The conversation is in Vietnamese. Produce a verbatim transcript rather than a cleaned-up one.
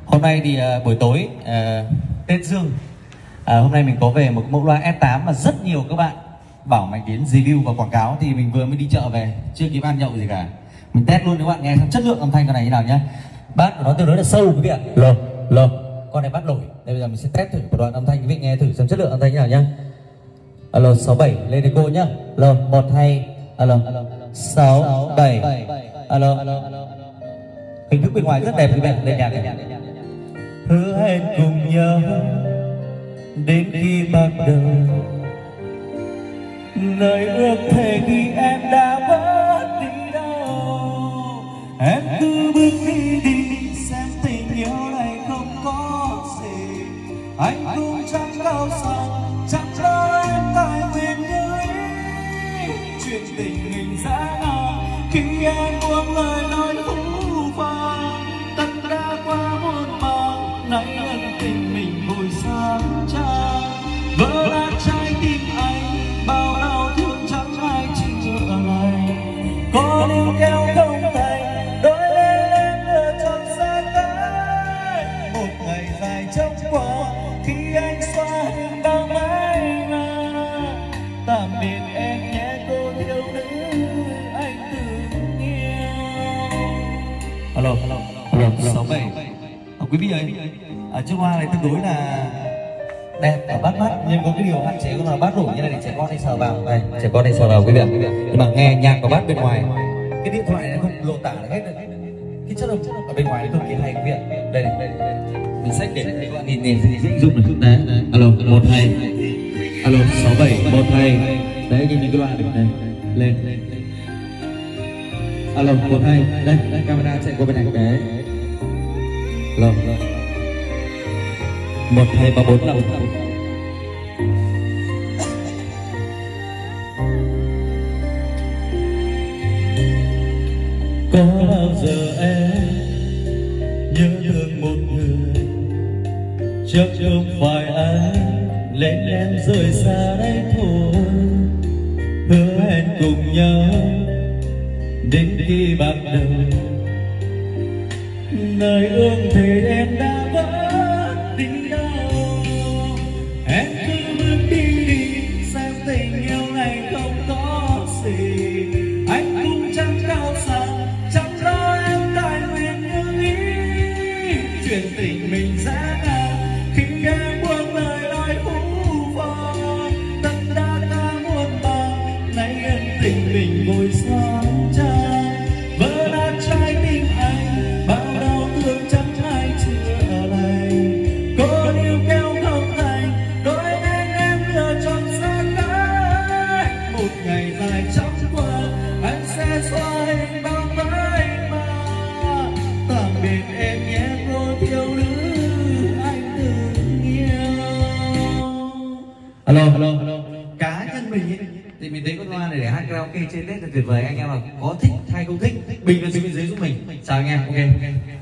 Hôm nay thì uh, buổi tối uh, Tết Dương, uh, hôm nay mình có về một mẫu loa S tám mà rất nhiều các bạn bảo mình đến review và quảng cáo, thì mình vừa mới đi chợ về, chưa kịp ăn nhậu gì cả. Mình test luôn cho các bạn nghe xem chất lượng âm thanh con này như nào nhá. Bass của nó tương đối là sâu quý vị ạ. Lờ, lờ. Con này bass nổi. Đây bây giờ mình sẽ test thử một đoạn âm thanh, quý vị nghe thử xem chất lượng âm thanh như nào nhá. Alo sáu bảy lên đi cô nhá. Alo một hai. Alo sáu bảy. Alo. Hình thức bên ngoài rất đẹp quý vị, lên nhạc này. Hứa hẹn cùng nhau đến khi bắt đầu, lời ước thề khi em đã mất đi đâu. Em cứ bước đi đi xem tình yêu này không có gì, anh cũng chẳng cao xa, chẳng lo em tại nguyện như ý. Chuyện tình mình dã nào khi em buông lời nói phũ phàng, tất đã qua muôn màng, nay ân tình mình vội sáng trang. Vỡ nát trái tim anh, bao đau thương chẳng ai chữa lành. Có níu kéo không thành, đôi bên em lựa chọn xa cách. Một ngày dài trông qua khi anh xóa hình bao mái mà. Tạm biệt em nhé cô thiếu nữ anh từng yêu. Alo, alo, sáu bảy. À, quý vị ơi, ở chiếc loa này tương đối là đẹp và bắt mắt, nhưng có cái điều hạn chế của nó bass nổi như này để trẻ con đi sờ vào. Đây, trẻ con đi sờ vào quý vị ạ. Nhưng mà nghe nhạc và bass bên ngoài, cái điện thoại này không lộ tả được hết được cái chất âm ở bên ngoài nó cực kỳ hay quý vị ạ. Đây này, đây này. Mình xách để các bạn nhìn nhìn dễ dùng được chút đấy. Alo một hai. Alo sáu bảy một hai. Đấy, nhìn những cái đoạn này lên. Alo một hai. Đây, đây camera chạy qua bên này đấy. Alo một hai ba bốn năm. Có bao giờ em nhớ thương một người, chắc không phải anh lên em rời xa đây thôi. Hứa hẹn cùng nhau đến khi bắt đầu, lời ước thề em đã mất đi đâu. Em cứ bước đi đi xem tình yêu này không có gì, anh cũng chẳng cao xa, chẳng lo em tại nguyện như ý. Chuyện tình mình dã nào khi em buông lời nói phũ phàng, tất đã ta muôn màng, nay ân tình mình vội sáng trang. Vỡ nát trái tim anh, bao đau thương chẳng ai chữa lành. Có níu kéo không thành, đôi bên em lựa chọn xa cách. Một ngày dài chóng qua, anh sẽ xóa hình bao mái mà. Tạm biệt em nhé cô thiếu nữ anh từng yêu. Alo, alo, cá nhân mình ấy, thì mình thấy con loa này để hát karaoke trên Tết là tuyệt vời. Anh em là có thích hay không thích, bình luận xuống bên dưới giúp mình. Chào anh em, ok.